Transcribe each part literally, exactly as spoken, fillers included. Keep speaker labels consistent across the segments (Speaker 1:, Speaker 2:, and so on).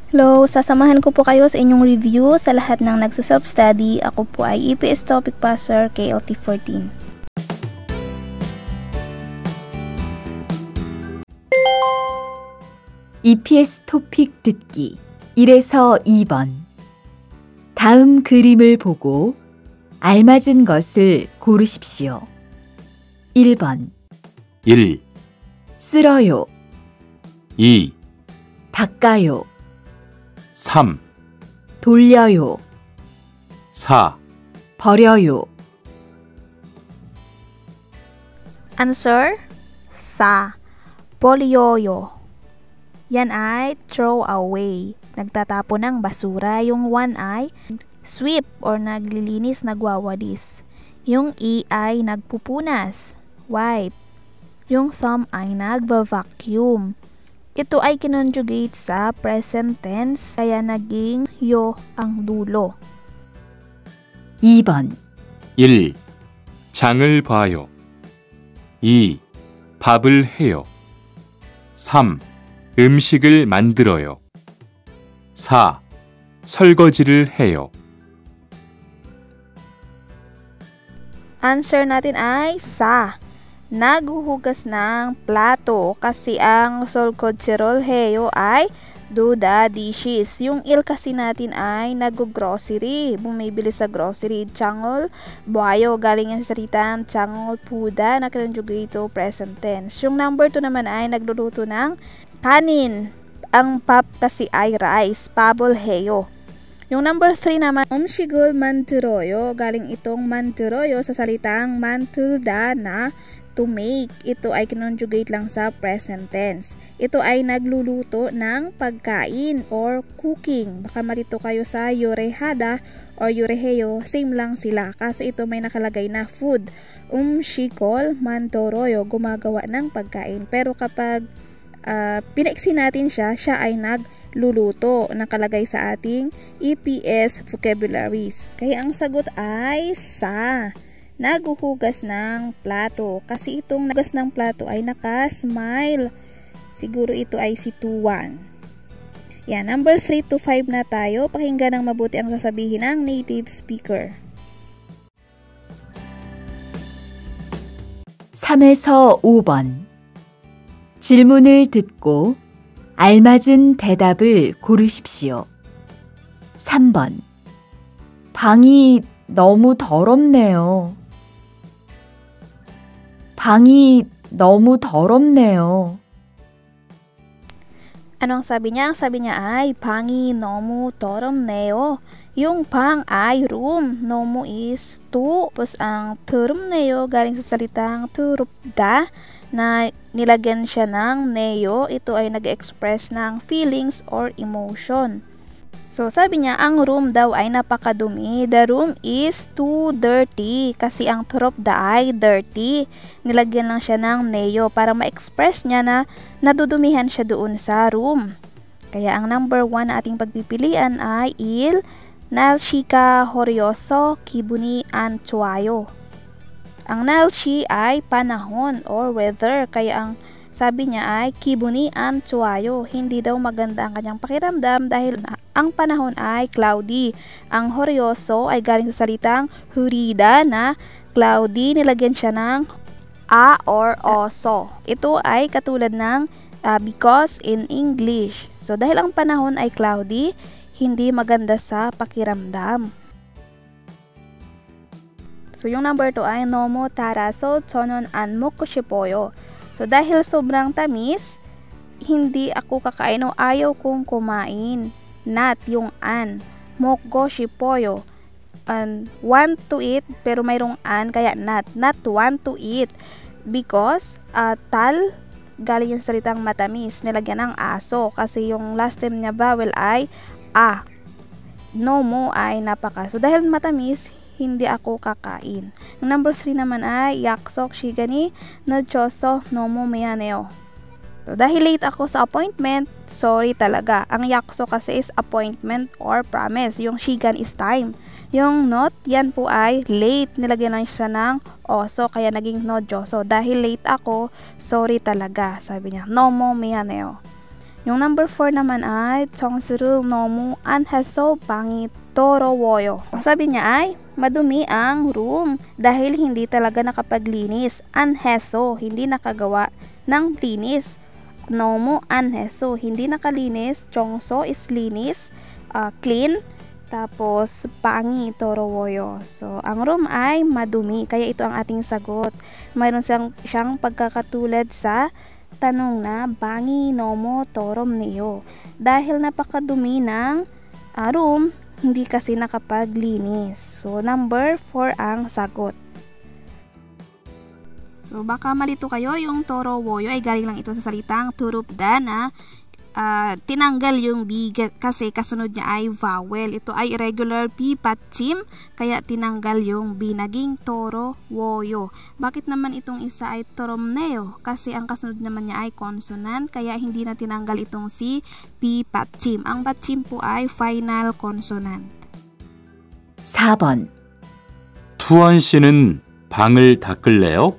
Speaker 1: Hello, sasamahan ko po kayo sa inyong review sa lahat ng nagsa-self-study. Ako po ay E P S Topic Passer K L T fourteen.
Speaker 2: E P S 토픽 듣기 일에서 이 번. 다음 그림을 보고 알맞은 것을 고르십시오. 일 번.
Speaker 3: 일.
Speaker 2: 쓸어요.
Speaker 3: 이.
Speaker 2: 닦아요.
Speaker 3: 삼.
Speaker 2: 돌려요.
Speaker 3: 사.
Speaker 2: 버려요.
Speaker 1: Answer, sa. Polyoyo. Yan ay throw away. Nagtatapon ng basura. Yung one ay sweep or naglilinis, nagwawalis. Yung E ay nagpupunas, wipe. Yung some ay nagva-vacuum. Ito ay kinonjugate sa present tense, kaya naging yo ang dulo.
Speaker 2: 이 번.
Speaker 3: 일. 장을 봐요. 이. 밥을 해요. 삼. 음식을 만들어요. 사. 설거지를 해요.
Speaker 1: Answer natin ay sa. Naghuhugas ng plato kasi ang solkodserol heyo ay do the dishes. Yung il kasi natin ay nag-grocery, bumibili sa grocery. Changol, buhayo, galing ang salitang changol puda na kinonjugate to present tense. Yung number two naman ay nagluluto ng kanin. Ang pap kasi ay rice, pabol heyo. Yung number three naman, umshigol manturoyo, galing itong manturoyo sa salitang mantulda na to make. Ito ay kinonjugate lang sa present tense. Ito ay nagluluto ng pagkain or cooking. Baka malito kayo sa yorehada or yoreheyo, same lang sila. Kaso ito may nakalagay na food. Umshikol mantoroyo, gumagawa ng pagkain. Pero kapag uh, pinaiksi natin siya, siya ay nagluluto. Nakalagay sa ating E P S vocabularies. Kaya ang sagot ay sa. Naghuhugas ng plato. Kasi itong nagugas ng plato ay naka-smile. Siguro ito ay si Tuwan. Yan, number three to five na tayo. Pakinggan ng mabuti ang sasabihin ng native speaker.
Speaker 2: 삼에서 오 번. 질문을 듣고 알맞은 대답을 고르십시오. 삼 번. 방이 너무 더럽네요. 방이 너무 더럽네요.
Speaker 1: Anong sabi niya? Ang sabi niya ay 방이 너무 더럽네요. Yung pang ay room. 너무 is to. Tapos ang 더럽네요 galing sa salitang 더럽다 na nilagyan siya ng neo. Ito ay nag-express ng feelings or emotion. So, sabi niya, ang room daw ay napakadumi. The room is too dirty. Kasi ang 더럽다 ay dirty. Nilagyan lang siya ng neo para ma-express niya na nadudumihan siya doon sa room. Kaya ang number one na ating pagpipilian ay il 날씨가 흐려서 기분이 안 좋아요. Ang 날씨 ay panahon or weather. Kaya ang sabi niya ay 기분이 안 좋아요. Hindi daw maganda ang kanyang pakiramdam dahil ang panahon ay cloudy. Ang horyoso ay galing sa salitang hurida na cloudy. Nilagyan siya ng a or oso. Ito ay katulad ng uh, because in English. So dahil ang panahon ay cloudy, hindi maganda sa pakiramdam. So yung number two ay 너무 달아서 저는 안 먹고 싶어요. So dahil sobrang tamis, hindi ako kakain o ayaw kong kumain. Not yung an. 먹고 싶어요. And want to eat pero mayroong an kaya not. Not want to eat. Because uh, tal galing yung salitang matamis. Nilagyan ng aso kasi yung last time niya vowel ay a. No mo ay napaka. So dahil matamis, hindi ako kakain. Yung number three naman ay 약속 시간이 늦어서 너무 미안해요. So, dahil late ako sa appointment, sorry talaga. Ang yakso kasi is appointment or promise. Yung shigan is time. Yung not, yan po ay late. Nilagyan lang siya ng oso, kaya naging nojoso. Dahil late ako, sorry talaga. Sabi niya, no mo miyaneo. Yung number four naman ay 정수를 너무 안 해서 방이 더러워요. Ang sabi niya ay madumi ang room dahil hindi talaga nakapaglinis. 안 해서 hindi nakagawa ng linis. 너무 안 해서 hindi nakalinis. 정수 is linis, uh, clean. Tapos 방이 더러워요. So ang room ay madumi, kaya ito ang ating sagot. Mayroon siyang, siyang pagkakatulad sa tanong na 방이 너무 더럽네요. Dahil napakadumi ng uh, room, hindi kasi nakapaglinis. So number four ang sagot. So baka malito kayo, yung 더러워요 ay galing lang ito sa salitang turupda na uh, tinanggal yung B kasi kasunod niya ay vowel. Ito ay irregular P patchim, kaya tinanggal yung B, naging 더러워요. Bakit naman itong isa ay 더럽네요? Kasi ang kasunod naman niya ay consonant, kaya hindi na tinanggal itong si P patchim. Ang patchim po ay final consonant.
Speaker 2: 사 번.
Speaker 3: 투원 씨는 방을 닦을래요?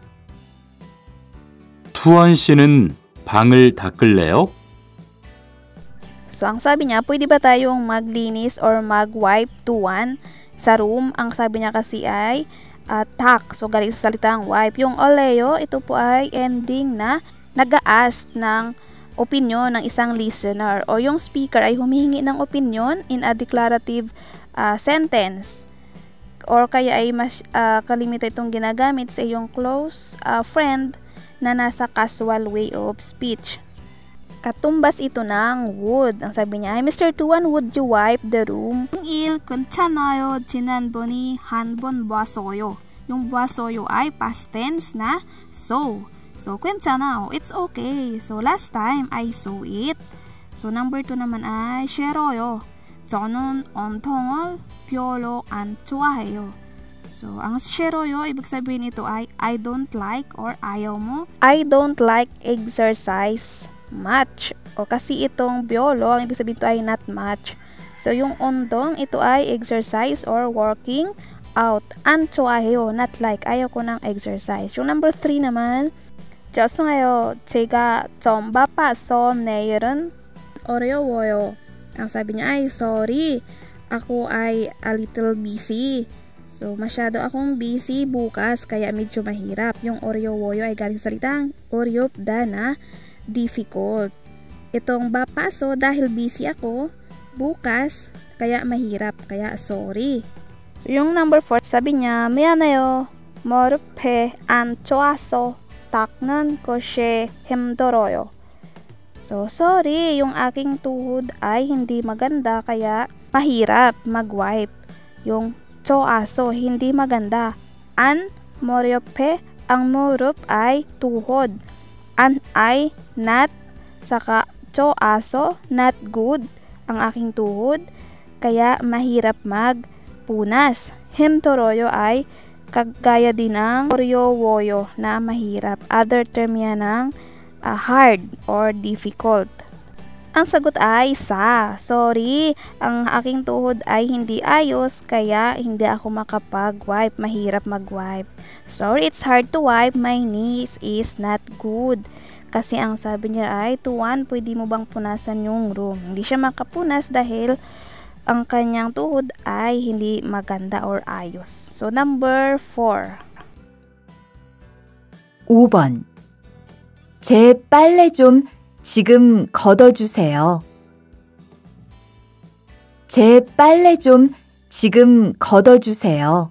Speaker 3: 투원 씨는 방을 닦을래요?
Speaker 1: So, ang sabi niya, pwede ba tayong maglinis or mag-wipe tuwan sa room? Ang sabi niya kasi ay uh, tak. So, galing sa salitang wipe. Yung oleo, ito po ay ending na nag-a-ask ng opinion ng isang listener. O yung speaker ay humihingi ng opinion in a declarative uh, sentence. Or kaya ay mas uh, kalimitan itong ginagamit sa iyong close uh, friend na nasa casual way of speech. Katumbas ito ng would. Ang sabi niya ay, Mister Tuan, would you wipe the room? Yung il, 괜찮아요. 지난번에 한 번 봤어요. Yung 봤어요 ay past tense na so. So, 괜찮아요. It's okay. So, last time I saw it. So, number two naman ay 싫어요. 저는 온통을 별로 안 좋아해요. So, ang 싫어요, ibig sabihin ito ay I don't like or ayaw mo. I don't like exercise much. O kasi itong biolo, ang ibig sabihin ito ay not much. So, yung ondong, ito ay exercise or working out. 안 좋아해요, not like. Ayaw ko ng exercise. Yung number three naman, 죄송해요. 제가 좀 바빠서 내일은 어려워요. Ang sabi niya ay, sorry. Ako ay a little busy. So, masyado akong busy bukas, kaya medyo mahirap. Yung oryowoyo ay galing sa salitang oryopda na difficult. Itong bapaso, dahil busy ako bukas, kaya mahirap, kaya sorry. So, yung number four, sabi niya, 미안해요. 머리에 안 좋아서 닦는 것이 힘들어요. So, sorry, yung aking tuhod ay hindi maganda, kaya mahirap mag-wipe. Yung 좋아서 hindi maganda. An 머리옆에 ang murup ay tuhod. An ay not, saka 좋아서 not good ang aking tuhod, kaya mahirap magpunas. 힘들어요 ay kagaya din ng 어려워요 na mahirap. Other term yan ng uh, hard or difficult. Ang sagot ay sa. Sorry, ang aking tuhod ay hindi ayos, kaya hindi ako makapag-wipe. Mahirap mag-wipe. Sorry, it's hard to wipe. My knees is not good. Kasi ang sabi niya ay, Tuan, pwede mo bang punasan yung room? Hindi siya makapunas dahil ang kanyang tuhod ay hindi maganda or ayos. So, number four.
Speaker 2: 오 번. 제 빨래 좀 지금 걷어주세요. 제 빨래 좀 지금 걷어주세요.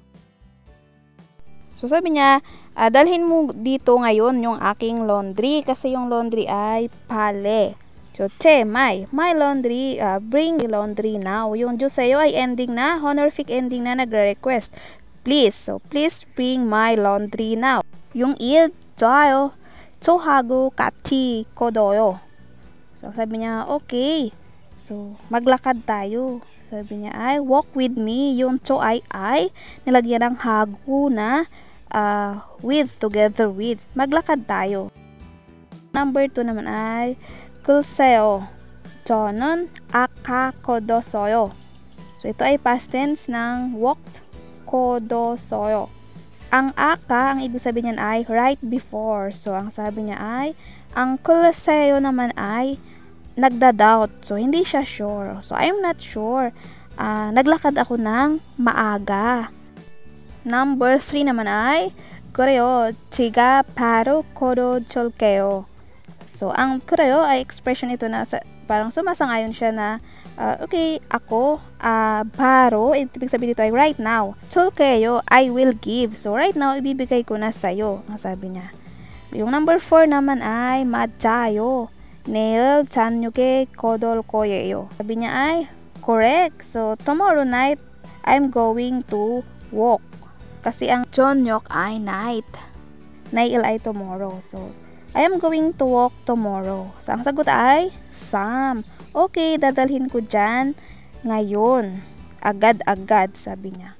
Speaker 1: So sabi niya, uh, dalhin mo dito ngayon yung aking laundry kasi yung laundry ay pale. So, che, my, my laundry, uh, bring the laundry now. Yung 주세요 ay ending na, honorific ending na nagre-request. Please, so please bring my laundry now. Yung il, 좋아요. 저하고 같이 걷어요. So, sabi niya, okay. So, maglakad tayo. Sabi niya ay, walk with me. Yung 저 ay ay, nilagyan ng hago na uh, with, together with. Maglakad tayo. Number two naman ay, 글쎄요. 저는 아까 걷었어요. So, ito ay past tense ng walked, 걷었어요. Ang aka, ang ibig sabihin niyan ay right before. So, ang sabi niya ay, ang 글쎄요 naman ay nagda-doubt. So, hindi siya sure. So, I'm not sure. Uh, naglakad ako ng maaga. Number three naman ay, 그래요. 제가 바로 걸어줄게요. So, ang 그래요 ay expression ito na sa, parang sumasangayon siya na, uh, okay, ako, uh, 바로, ibig sabihin dito ay right now. 줄게요, I will give. So, right now, ibibigay ko na sa'yo, ang sabi niya. Yung number four naman ay, 맞아요. 내일 저녁에 거둘 거예요. 사비 niya ay correct. So tomorrow night I'm going to walk. Kasi ang 저녁 ay night. 내일 ay tomorrow. So I am going to walk tomorrow. So ang sagot ay Sam. Okay, dadalhin ko dyan ngayon. Agad-agad, sabi niya.